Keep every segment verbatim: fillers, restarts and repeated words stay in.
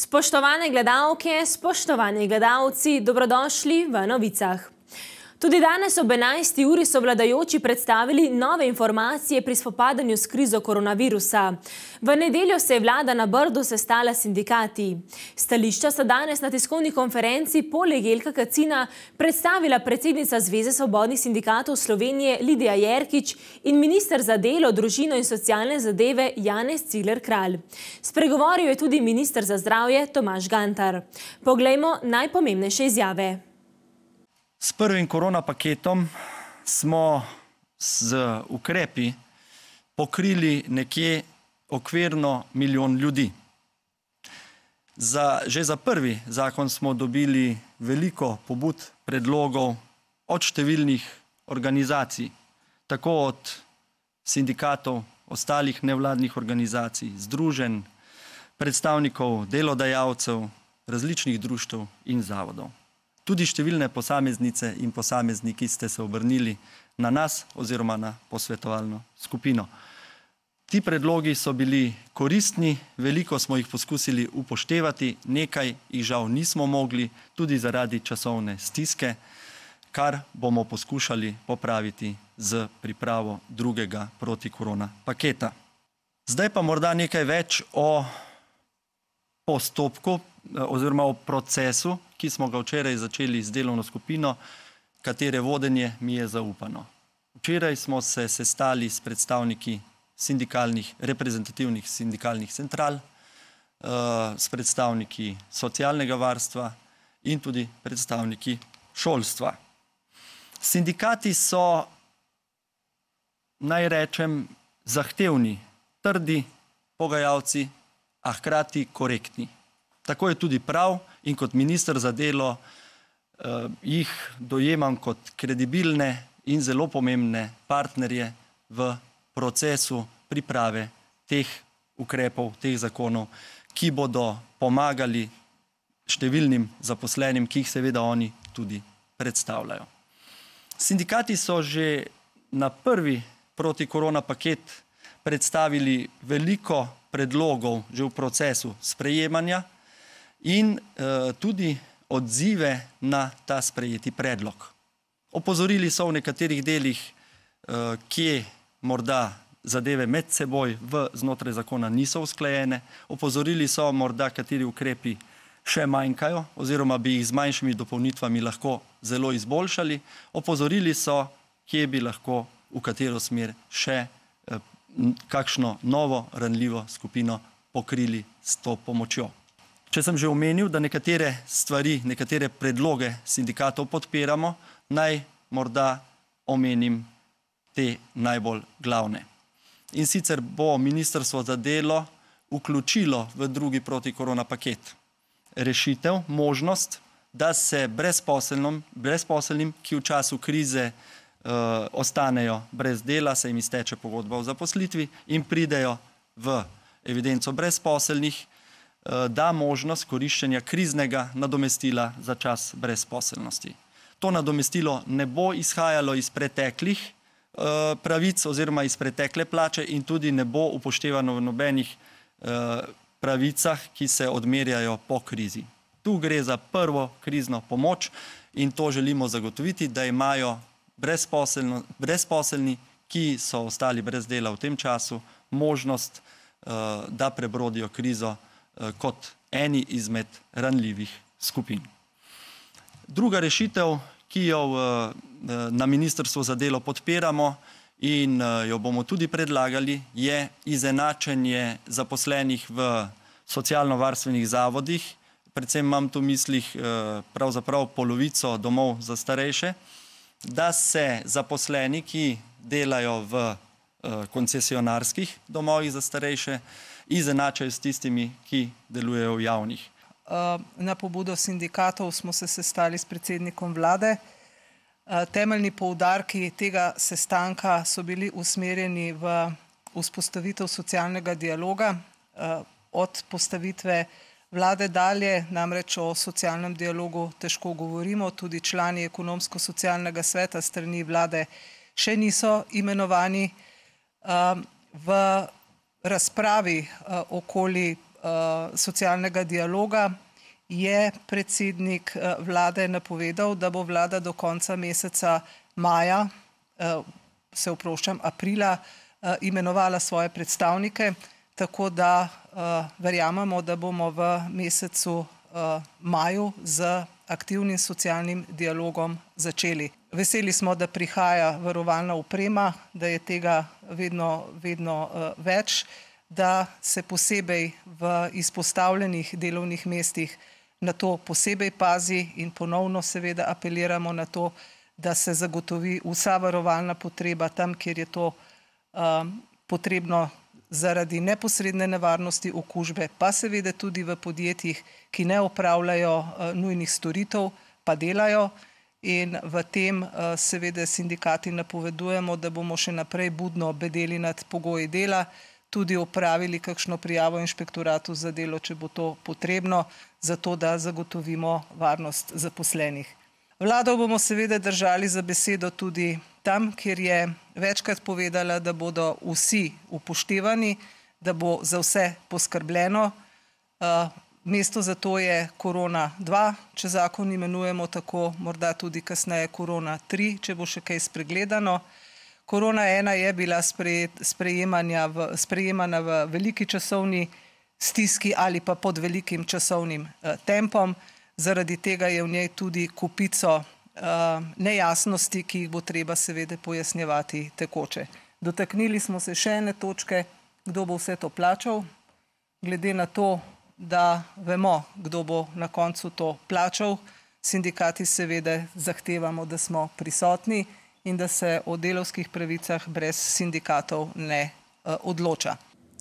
Spoštovane gledalke, spoštovani gledalci, dobrodošli v novicah. Tudi danes ob enajsti uri so vladajoči predstavili nove informacije pri spopadanju s krizo koronavirusa. V nedeljo se je vlada na Brdu sestala s sindikati. Stališča sta danes na tiskovni konferenci poleg Jelka Kacina predstavila predsednica Zveze svobodnih sindikatov Slovenije Lidija Jerkič in minister za delo, družino in socialne zadeve Janez Cigler Kralj. Spregovoril je tudi minister za zdravje Tomaž Gantar. Poglejmo najpomembnejše izjave. S prvim korona paketom smo z ukrepi pokrili nekje okvirno milijon ljudi. Za, že za prvi zakon smo dobili veliko pobud, predlogov od številnih organizacij, tako od sindikatov, ostalih nevladnih organizacij, združenj, predstavnikov delodajalcev, različnih društev in zavodov. Tudi številne posameznice in posamezniki ste se obrnili na nas oziroma na posvetovalno skupino. Ti predlogi so bili koristni, veliko smo jih poskusili upoštevati, nekaj jih žal nismo mogli, tudi zaradi časovne stiske, kar bomo poskušali popraviti z pripravo drugega protikorona paketa. Zdaj pa morda nekaj več o postopku oziroma o procesu, ki smo ga včeraj začeli z delovno skupino, katere vodenje mi je zaupano. Včeraj smo se sestali s predstavniki sindikalnih, reprezentativnih sindikalnih central, s predstavniki socialnega varstva in tudi predstavniki šolstva. Sindikati so, naj rečem, zahtevni, trdi pogajalci, a hkrati korektni. Tako je tudi prav in kot minister za delo eh, jih dojemam kot kredibilne in zelo pomembne partnerje v procesu priprave teh ukrepov, teh zakonov, ki bodo pomagali številnim zaposlenim, ki jih seveda oni tudi predstavljajo. Sindikati so že na prvi protikorona paket predstavili veliko predlogov že v procesu sprejemanja in uh, tudi odzive na ta sprejeti predlog. Opozorili so v nekaterih delih, uh, kje morda zadeve med seboj v znotraj zakona niso usklajene, opozorili so morda, kateri ukrepi še manjkajo oziroma bi jih z manjšimi dopolnitvami lahko zelo izboljšali, opozorili so, kje bi lahko v katero smer še uh, kakšno novo ranljivo skupino pokrili s to pomočjo. Če sem že omenil, da nekatere stvari, nekatere predloge sindikatov podpiramo, naj morda omenim te najbolj glavne. In sicer bo Ministrstvo za delo vključilo v drugi protikorona paket rešitev, možnost, da se brezposelnim, brezposelnim, ki v času krize Uh, ostanejo brez dela, se jim izteče pogodba o zaposlitvi in pridejo v evidenco brezposelnih, uh, da možnost koriščenja kriznega nadomestila za čas brezposelnosti. To nadomestilo ne bo izhajalo iz preteklih uh, pravic oziroma iz pretekle plače in tudi ne bo upoštevano v nobenih uh, pravicah, ki se odmerjajo po krizi. Tu gre za prvo krizno pomoč in to želimo zagotoviti, da imajo brezposelni, ki so ostali brez dela v tem času, možnost, da prebrodijo krizo kot eni izmed ranljivih skupin. Druga rešitev, ki jo na Ministrstvu za delo podpiramo in jo bomo tudi predlagali, je izenačenje zaposlenih v socialno-varstvenih zavodih, predvsem imam tu v mislih pravzaprav polovico domov za starejše, da se zaposleni, ki delajo v uh, koncesionarskih domovih za starejše, izenačajo s tistimi, ki delujejo v javnih. Uh, na pobudo sindikatov smo se sestali s predsednikom vlade. Uh, temeljni poudarki tega sestanka so bili usmerjeni v vzpostavitev socialnega dialoga. Uh, od postavitve vlade dalje, namreč o socialnem dialogu težko govorimo, tudi člani ekonomsko-socialnega sveta strani vlade še niso imenovani. V razpravi okoli socialnega dialoga je predsednik vlade napovedal, da bo vlada do konca meseca maja, se oproščam, aprila, imenovala svoje predstavnike, tako da verjamemo, da bomo v mesecu maju z aktivnim socialnim dialogom začeli. Veseli smo, da prihaja varovalna oprema, da je tega vedno, vedno več, da se posebej v izpostavljenih delovnih mestih na to posebej pazi in ponovno seveda apeliramo na to, da se zagotovi vsa varovalna potreba tam, kjer je to potrebno zaradi neposredne nevarnosti okužbe, pa seveda tudi v podjetjih, ki ne opravljajo nujnih storitev, pa delajo. In v tem seveda sindikati napovedujemo, da bomo še naprej budno bedeli nad pogoji dela, tudi opravili kakšno prijavo inšpektoratu za delo, če bo to potrebno, zato da zagotovimo varnost zaposlenih. Vlado bomo seveda držali za besedo tudi tam, kjer je večkrat povedala, da bodo vsi upoštevani, da bo za vse poskrbljeno. Mesto za to je korona dva, če zakon imenujemo tako, morda tudi kasneje korona tri, če bo še kaj spregledano. Korona ena je bila sprejemana v veliki časovni stiski ali pa pod velikim časovnim tempom. Zaradi tega je v njej tudi kupico nejasnosti, ki jih bo treba seveda pojasnjevati tekoče. Dotaknili smo se še ene točke, kdo bo vse to plačal. Glede na to, da vemo, kdo bo na koncu to plačal, sindikati seveda zahtevamo, da smo prisotni in da se o delavskih pravicah brez sindikatov ne odloča.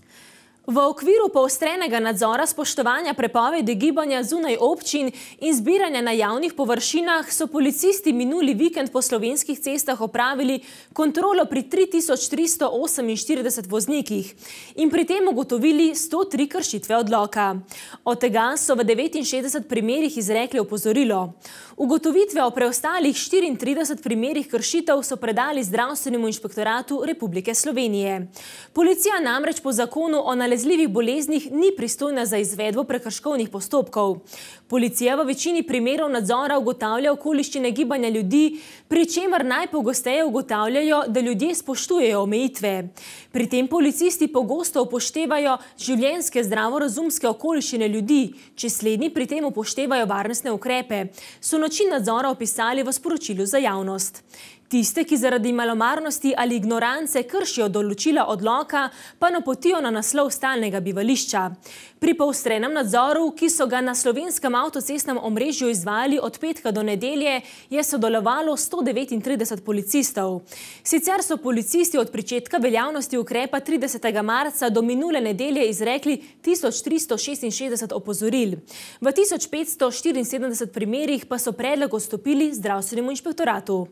V okviru poostrenega nadzora spoštovanja prepovedi gibanja zunaj občin in zbiranja na javnih površinah so policisti minuli vikend po slovenskih cestah opravili kontrolo pri tri tisoč tristo oseminštirideset voznikih in pri tem ugotovili sto tri kršitve odloka. Od tega so v devetinšestdesetih primerih izrekli opozorilo. Ugotovitve o preostalih štiriintridesetih primerih kršitev so predali Zdravstvenemu inšpektoratu Republike Slovenije. Policija namreč po zakonu o nalezljivih boleznih ni pristojna za izvedbo prekrškovnih postopkov. Policija v večini primerov nadzora ugotavlja okoliščine gibanja ljudi, pri čemer najpogosteje ugotavljajo, da ljudje spoštujejo omejitve. Pri tem policisti pogosto upoštevajo življenjske zdravorazumske okoliščine ljudi, če slednji pri tem upoštevajo varnostne ukrepe, so način nadzora opisali v sporočilu za javnost. Tiste, ki zaradi malomarnosti ali ignorance kršijo določila odloka, pa napotijo na naslov stalnega bivališča. Pri poostrenem nadzoru, ki so ga na slovenskem avtocestnem omrežju izvajali od petka do nedelje, je sodelovalo sto devetintrideset policistov. Sicer so policisti od pričetka veljavnosti ukrepa tridesetega marca do minule nedelje izrekli tisoč tristo šestinšestdeset opozoril. V tisoč petsto štiriinsedemdesetih primerih pa so predlog odstopili Zdravstvenemu inšpektoratu.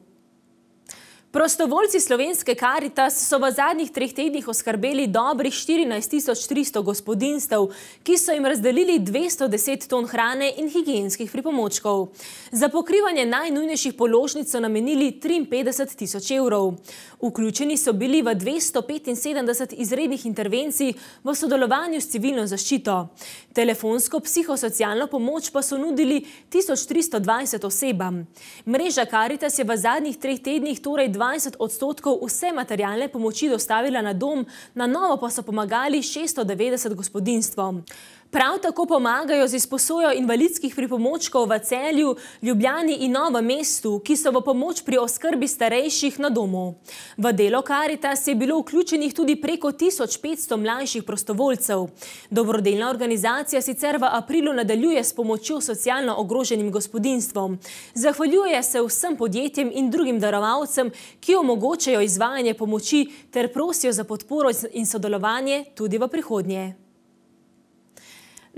Prostovoljci Slovenske Karitas so v zadnjih treh tednih oskrbeli dobrih štirinajst tisoč tristo gospodinjstev, ki so jim razdelili dvesto deset ton hrane in higienskih pripomočkov. Za pokrivanje najnujnejših položnic so namenili triinpetdeset tisoč evrov. Vključeni so bili v dvesto petinsedemdeset izrednih intervencij v sodelovanju s civilno zaščito. Telefonsko psihosocialno pomoč pa so nudili tisoč tristo dvajset osebam. Mreža Karitas je v zadnjih treh tednih torej dvajset odstotkov vse materialne pomoči dostavila na dom, na novo pa so pomagali šeststo devetdeset gospodinjstvom. Prav tako pomagajo z izposojo invalidskih pripomočkov v Celju, Ljubljani in Novem mestu, ki so v pomoč pri oskrbi starejših na domu. V delo Karitas je bilo vključenih tudi preko tisoč petsto mlajših prostovoljcev. Dobrodelna organizacija sicer v aprilu nadaljuje s pomočjo socialno ogroženim gospodinjstvom. Zahvaljuje se vsem podjetjem in drugim darovalcem, ki omogočajo izvajanje pomoči ter prosijo za podporo in sodelovanje tudi v prihodnje.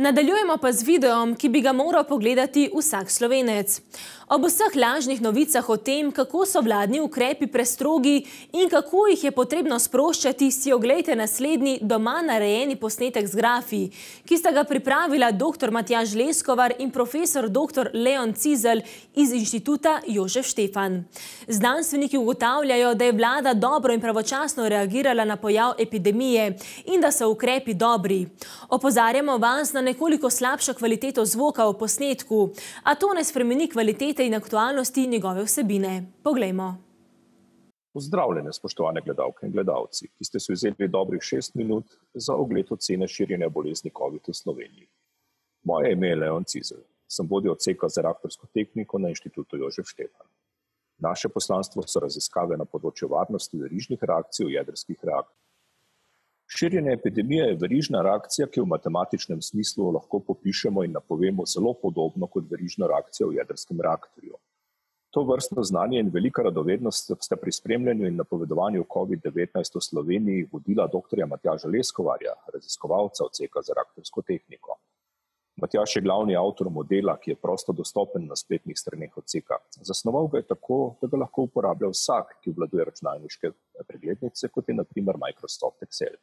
Nadaljujemo pa z videom, ki bi ga moral pogledati vsak Slovenec. Ob vseh lažnih novicah o tem, kako so vladni ukrepi prestrogi in kako jih je potrebno sproščati, si oglejte naslednji doma narejeni posnetek z grafi, ki sta ga pripravila doktor Matjaž Leskovar in profesor doktor Leon Cizelj iz Inštituta Jožef Štefan. Znanstveniki ugotavljajo, da je vlada dobro in pravočasno reagirala na pojav epidemije in da so ukrepi dobri. Opozarjamo vas na nekoliko slabšo kvaliteto zvoka v posnetku, a to ne spremeni kvalitete in aktualnosti njegove vsebine. Poglejmo. Pozdravljene, spoštovane gledalke in gledalci, ki ste si vzeli dobrih šest minut za ogled ocene širjenja bolezni COVID v Sloveniji. Moje ime je Leon Cizelj, sem vodja odseka za reaktorsko tehniko na Inštitutu Jožef Štefan. Naše poslanstvo so raziskave na področju varnosti verižnih reakcij v jedrskih reaktorjih. Širjenje epidemije je verižna reakcija, ki v matematičnem smislu lahko popišemo in napovemo zelo podobno kot verižna reakcija v jedrskem reaktorju. To vrstno znanje in velika radovednost sta pri spremljanju in napovedovanju COVID devetnajst v Sloveniji vodila doktorja Matjaža Leskovarja, raziskovalca odseka za reaktorsko tehniko. Matjaž je glavni avtor modela, ki je prosto dostopen na spletnih straneh odseka. Zasnoval ga je tako, da ga lahko uporablja vsak, ki obvladuje računalniške preglednice, kot je na primer Microsoft Excel.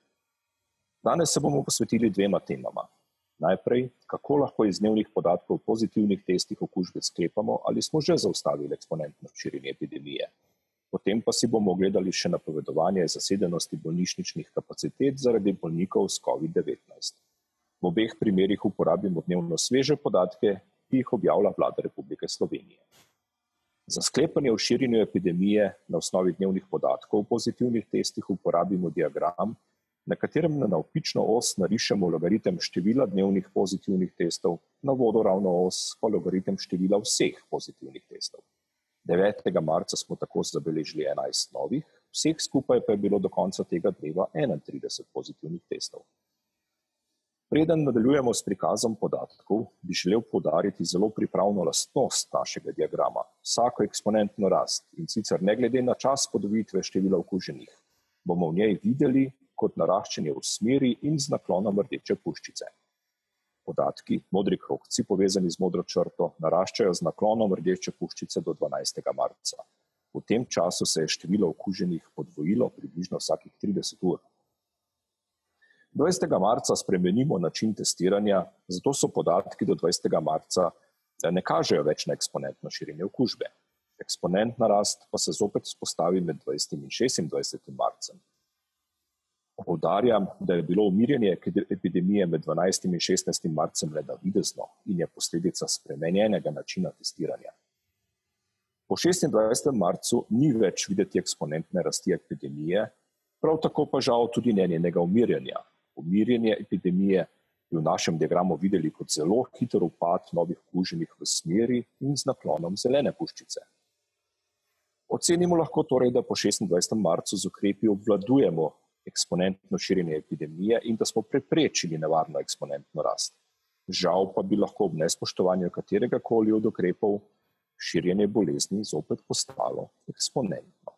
Danes se bomo posvetili dvema temama. Najprej, kako lahko iz dnevnih podatkov o pozitivnih testih okužbe sklepamo, ali smo že zaustavili eksponentno širjenje epidemije. Potem pa si bomo ogledali še napovedovanje zasedenosti bolnišničnih kapacitet zaradi bolnikov s COVID devetnajst. V obeh primerih uporabimo dnevno sveže podatke, ki jih objavlja Vlada Republike Slovenije. Za sklepanje o širjenju epidemije na osnovi dnevnih podatkov o pozitivnih testih uporabimo diagram, na katerem na navpično os narišemo logaritem števila dnevnih pozitivnih testov, na vodoravno os pa logaritem števila vseh pozitivnih testov. devetega marca smo tako zabeležili enajst novih, vseh skupaj pa je bilo do konca tega dneva enaintrideset pozitivnih testov. Preden nadaljujemo s prikazom podatkov, bi želel poudariti zelo pripravno lastnost našega diagrama, vsako eksponentno rast, in sicer ne glede na čas podvojitve števila okuženih, bomo v njej videli kot naraščanje v smeri in z naklonom rdeče puščice. Podatki, modri krogci povezani z modro črto, naraščajo z naklonom rdeče puščice do dvanajstega marca. V tem času se je število okuženih podvojilo približno vsakih trideset ur. dvajsetega marca spremenimo način testiranja, zato so podatki do dvajsetega marca ne kažejo več na eksponentno širjenje okužbe. Eksponentna rast pa se zopet vzpostavi med dvajsetim in šestindvajsetim marcem. Poudarjam, da je bilo umirjanje epidemije med dvanajstim in šestnajstim marcem le navidezno in je posledica spremenjenega načina testiranja. Po šestindvajsetem marcu ni več videti eksponentne rasti epidemije, prav tako pa žal tudi ne njenega umirjanja. Umirjanje epidemije bi v našem diagramu videli kot zelo hiter upad novih okuženih v smeri in z naklonom zelene puščice. Ocenimo lahko torej, da po šestindvajsetem marcu z ukrepi obvladujemo eksponentno širjenje epidemije in da smo preprečili nevarno eksponentno rast. Žal pa bi lahko ob nespoštovanju katerega koli od ukrepov širjenje bolezni zopet postalo eksponentno.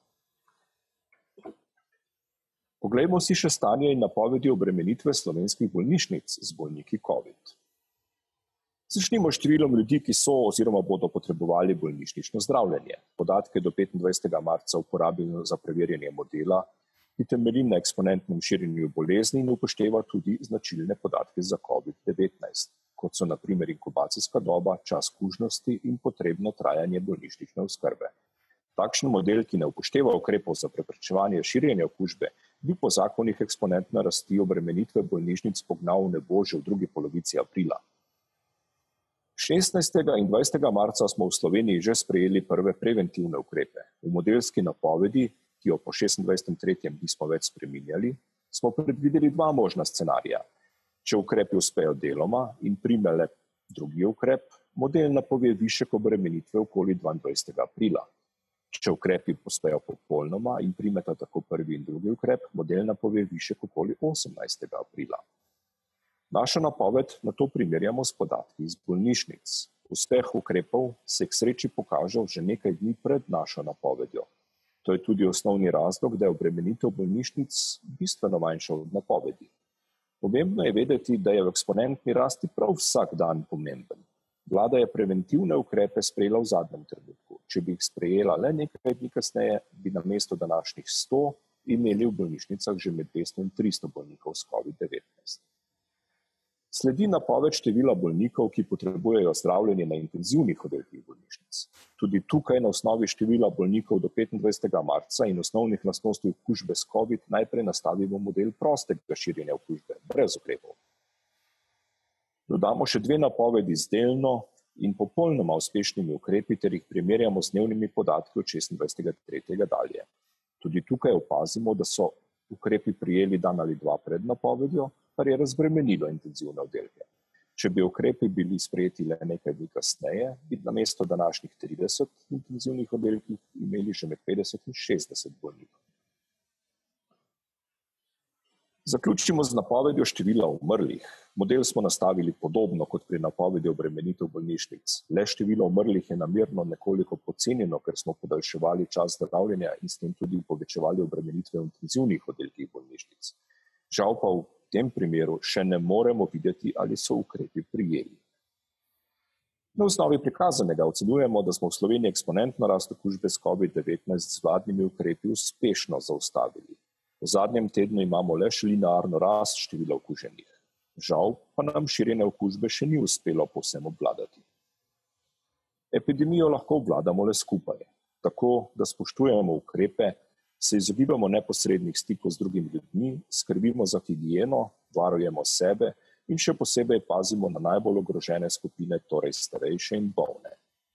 Poglejmo si še stanje in napovedi obremenitve slovenskih bolnišnic z bolniki COVID. Začnimo s številom ljudi, ki so oziroma bodo potrebovali bolnišnično zdravljenje. Podatke do petindvajsetega marca uporabimo za preverjanje modela, ki temelji na eksponentnem širjenju bolezni in upošteva tudi značilne podatke za COVID devetnajst, kot so na primer inkubacijska doba, čas kužnosti in potrebno trajanje bolnišnične oskrbe. Takšen model, ki ne upošteva ukrepov za preprečevanje širjenja okužbe, bi po zakonih eksponentne rasti obremenitve bolnišnic pognal v nebo že v drugi polovici aprila. šestnajstega in dvajsetega marca smo v Sloveniji že sprejeli prve preventivne ukrepe. V modelski napovedi, ki jo po šestindvajsetem tretjem nismo več spreminjali, smo predvideli dva možna scenarija. Če ukrepi uspejo deloma in prime le drugi ukrep, model napove višek obremenitve okoli dvaindvajsetega aprila. Če ukrepi uspejo popolnoma in primeta tako prvi in drugi ukrep, model napove višek okoli osemnajstega aprila. Našo napoved na to primerjamo s podatki iz bolnišnic. Uspeh ukrepov se k sreči pokaže že nekaj dni pred našo napovedjo. To je tudi osnovni razlog, da je obremenitev bolnišnic bistveno manjša od napovedi. V Pomembno je vedeti, da je v eksponentni rasti prav vsak dan pomemben. Vlada je preventivne ukrepe sprejela v zadnjem trenutku. Če bi jih sprejela le nekaj dni kasneje, bi namesto današnjih sto imeli v bolnišnicah že med dvesto in tristo bolnikov s covid devetnajst. Sledi napoved števila bolnikov, ki potrebujejo zdravljenje na intenzivnih oddelkih bolnišnic. Tudi tukaj na osnovi števila bolnikov do petindvajsetega marca in osnovnih lastnosti okužbe s covid najprej nastavimo model prostega širjenja okužbe, brez ukrepov. Dodamo še dve napovedi z delno in popolnoma uspešnimi ukrepi ter jih primerjamo z dnevnimi podatki od šestindvajsetega tretjega dalje. Tudi tukaj opazimo, da so ukrepi prijeli dan ali dva pred napovedjo, kar je razbremenilo intenzivne oddelke. Če bi ukrepi bili sprejeti le nekaj dni kasneje, bi namesto današnjih trideset intenzivnih oddelkih imeli že med petdeset in šestdeset bolnikov. Zaključimo z napovedjo števila umrlih. Model smo nastavili podobno kot pri napovedi obremenitev bolnišnic. Le število umrlih je namerno nekoliko pocenjeno, ker smo podaljševali čas zdravljenja in s tem tudi povečevali obremenitve v intenzivnih oddelkih bolnišnic. Žal pa v tem primeru še ne moremo videti, ali so ukrepi prijeli. Na osnovi prikazanega ocenjujemo, da smo v Sloveniji eksponentno rast okužbe s covid devetnajst z vladnimi ukrepi uspešno zaustavili. V zadnjem tednu imamo le še linearno rast števila okuženih. Žal pa nam širjenje okužbe še ni uspelo povsem obvladati. Epidemijo lahko obvladamo le skupaj, tako da spoštujemo ukrepe, se izogibamo neposrednih stikov z drugimi ljudmi, skrbimo za higieno, varujemo sebe in še posebej pazimo na najbolj ogrožene skupine, torej starejše in bolne.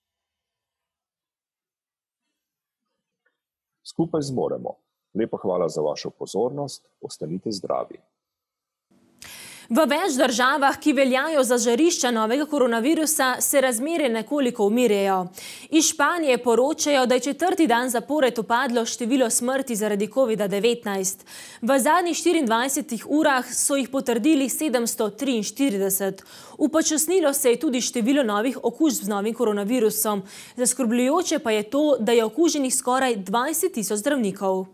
Skupaj zmoremo. Lepa hvala za vašo pozornost, ostanite zdravi. V več državah, ki veljajo za žarišča novega koronavirusa, se razmere nekoliko umirjajo. Iz Španije poročajo, da je četrti dan zapored upadlo število smrti zaradi covida devetnajst. V zadnjih štiriindvajsetih urah so jih potrdili sedemsto triinštirideset. Upočasnilo se je tudi število novih okužb z novim koronavirusom. Zaskrbljujoče pa je to, da je okuženih skoraj dvajset tisoč zdravnikov.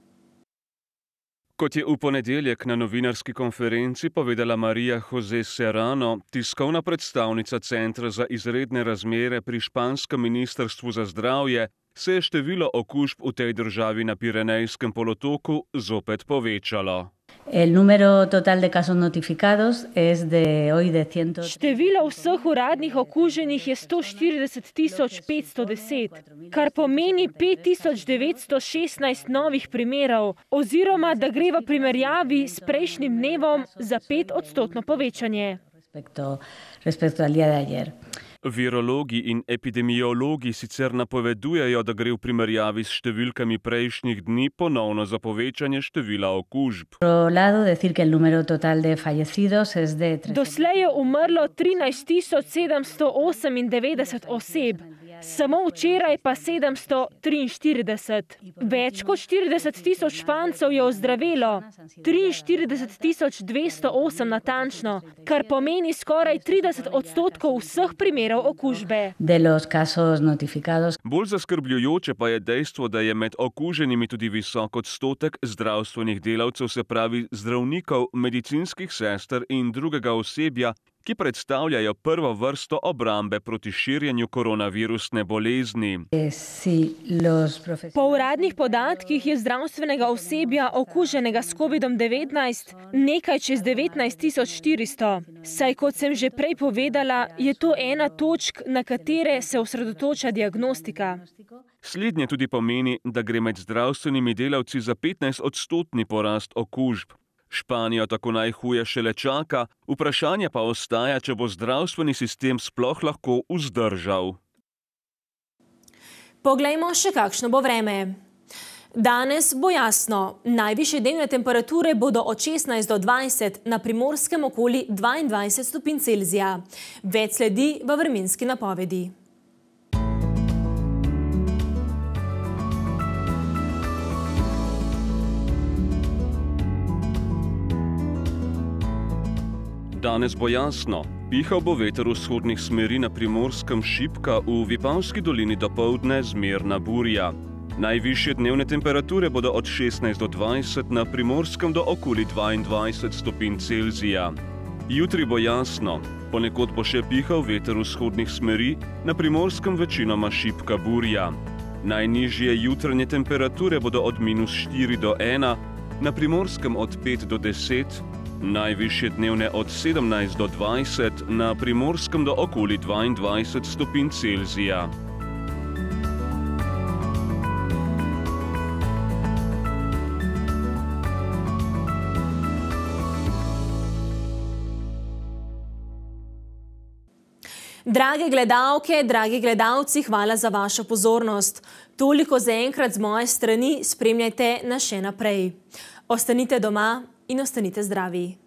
Kot je v ponedeljek na novinarski konferenci povedala María José Serrano, tiskovna predstavnica Centra za izredne razmere pri španskem ministrstvu za zdravje, se je število okužb v tej državi na Pirenejskem polotoku zopet povečalo. El número total de casos notificados es de hoy de cien... Število vseh uradnih okuženih je sto štirideset tisoč petsto deset, kar pomeni pet tisoč devetsto šestnajst novih primerov, oziroma da gre v primerjavi s prejšnjim dnevom za pet odstotno povečanje. Respecto, respecto al día de ayer. Virologi in epidemiologi sicer napovedujejo, da gre v primerjavi s številkami prejšnjih dni ponovno za povečanje števila okužb. Doslej je umrlo trinajst tisoč sedemsto osemindevetdeset oseb, samo včeraj pa sedemsto triinštirideset. Več kot štirideset tisoč Špancev je ozdravelo, triinštirideset tisoč dvesto osem natančno, kar pomeni skoraj trideset odstotkov vseh primerov okužbe. Bolj zaskrbljujoče pa je dejstvo, da je med okuženimi tudi visok odstotek zdravstvenih delavcev, se pravi zdravnikov, medicinskih sester in drugega osebja, ki predstavljajo prvo vrsto obrambe proti širjenju koronavirusne bolezni. Po uradnih podatkih je zdravstvenega osebja okuženega s covidom devetnajst nekaj čez devetnajst tisoč štiristo. Saj, kot sem že prej povedala, je to ena točk, na katere se osredotoča diagnostika. Slednje tudi pomeni, da gre med zdravstvenimi delavci za petnajst odstotni porast okužb. Španijo tako najhuje šele čaka, vprašanje pa ostaja, če bo zdravstveni sistem sploh lahko vzdržal. Poglejmo še, kakšno bo vreme. Danes bo jasno. Najvišje dnevne temperature bodo od šestnajst do dvajset, na Primorskem okoli dvaindvajset stopinj Celzija. Več sledi v vremenski napovedi. Danes bo jasno. Pihal bo veter vzhodnih smeri na Primorskem šibka, v Vipavski dolini dopoldne zmerna burja. Najvišje dnevne temperature bodo od šestnajst do dvajset, na Primorskem do okoli dvaindvajset stopinj Celzija. Jutri bo jasno, ponekod bo še pihal veter vzhodnih smeri, na Primorskem večinoma šibka burja. Najnižje jutranje temperature bodo od minus štiri do ena, na Primorskem od pet do deset, najvišje dnevne od sedemnajst do dvajset, na Primorskem do okoli dvaindvajset stopinj Celzija. Drage gledalke, dragi gledalci, hvala za vašo pozornost. Toliko zaenkrat z moje strani, spremljajte nas še naprej. Ostanite doma in ostanite zdravi.